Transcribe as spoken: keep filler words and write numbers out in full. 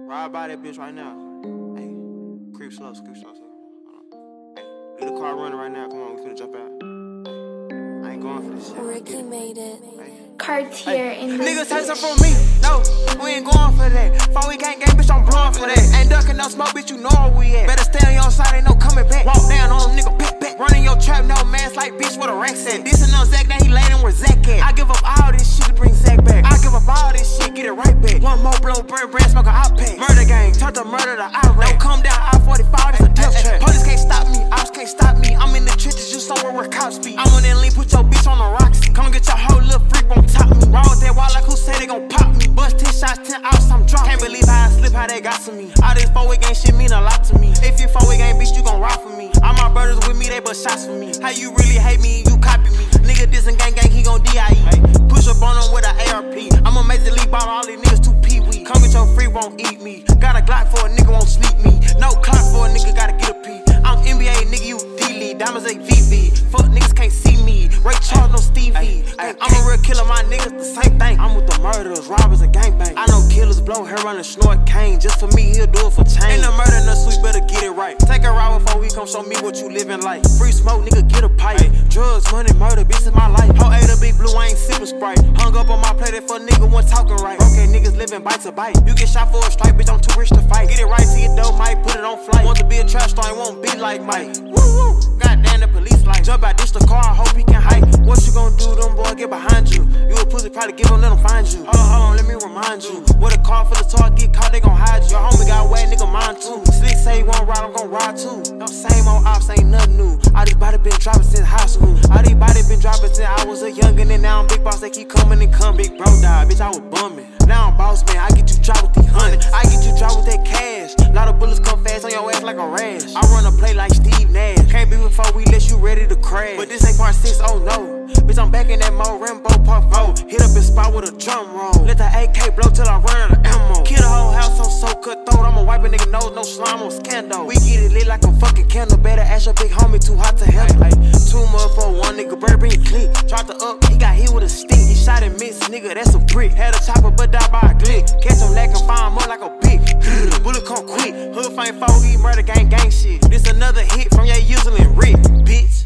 Ride by that bitch right now. Hey, creep slow, creep slow, slow. Hold on. Hey, leave the car running right now. Come on, we finna jump out. Hey, I ain't going for this shit. Ricky made it. Hey. Cartier Hey. in Niggas take some from me. No, we ain't going for that. Before we gang gang, bitch, I'm blowing for that. Ain't ducking no smoke, bitch, you know where we at. Better stay on your side, ain't no coming back. Walk down on them nigga, pick back. Running your trap, no man's like bitch, what a rack at. This and no Zach, now he layin' where Zach at. I give up all this shit to bring Zach back. I give up all this shit, get it right back. One more blow, brand, brand, smoke a hot pack. Murder gang, turn to murder to Iraq. Don't come down I forty-five, it's a death trap. Police can't stop me, ops can't stop me. I'm in the trenches, you somewhere where cops be. I'm on that lean, put your bitch on the rocks. Come get your whole little freak on top me. Raw with that wall like who say they gon' pop me. Bust ten shots, ten outs, I'm dropping. Can't believe how I slip, how they got to me. All this four-way gang shit mean a lot to me. If you four-way gang bitch, you gon' ride for me. All my brothers with me, they bust shots for me. How you really hate me and you copy me? Nigga dissing gang gang, he gon' D I E. Ay, push up on him with a A R P. I'ma make the league ball, all these niggas too pee-wee. Come get your free, won't eat me. Got a Glock for a nigga, won't sleep me. No clock for a nigga, gotta get a P. I'm N B A, nigga, you D-League. Diamonds ain't V V. Fuck niggas can't see me. Ray Charles, no Stevie. Ay, I'm a real killer, my niggas the same thing. I'm with the murderers, robbers, and gangbang. I know killers blow hair on and snort cane. Just for me, he'll do it for change. Ain't no murder in the sweet, better get it right. Take a ride before we come show me what you living like. Free smoke, nigga, get a pipe. Ay, drugs, money, murder, bitch is my life. Ho ate a big blue, I ain't sippin' Sprite. Hung up on my plate if a nigga wasn't talking right. Okay, niggas living bite to bite. You get shot for a strike, bitch, I'm too rich to fight. Get it right to your dough, might put it on flight. Want to be a trash star, ain't won't be like Mike. Woo woo, goddamn the police like. Jump out, ditch the car, I hope he can hike. What you gon' do, them boy, get behind you. You a pussy, probably give them, let them find you. Hold on, hold on, let me remind you. With a car full of talk, get caught, they gon' hide you. Your homie got wet, nigga, mine too. Slick say he won't ride, I'm gon' ride too. No same old ops, ain't nothing new. All these body been dropping since high school. All these body been dropping since I was a youngin', and now I'm big boss, they keep coming and come. Big bro died, bitch, I was bumming. Now I'm boss man, I get you drop with these hundreds. I get you drop with that cash. Lot of bullets come fast on your ass like a rash. I run a play like Steve Nash. Can't be before we let you ready to crash. But this ain't part six, oh no. Bitch, I'm back in that mode, Rambo part four. Hit up his spot with a drum roll. Let the A K blow till I run out of ammo. Kill the whole house, I'm so cutthroat. I'ma wipe a nigga nose, no slime on scandal. We get it lit like a fucking candle. Better ask your big homie, too hot to handle. Ay, ay. Two mother for one nigga, bird bring click. Tried to up, he got hit with a stick. He shot and missed, nigga, that's a brick. Had a chopper, but died by a glick. Catch him lacking, find him up like a bitch. Bullet come quick, hood fight four, he murder gang gang shit. This another hit from your usually Rick, bitch.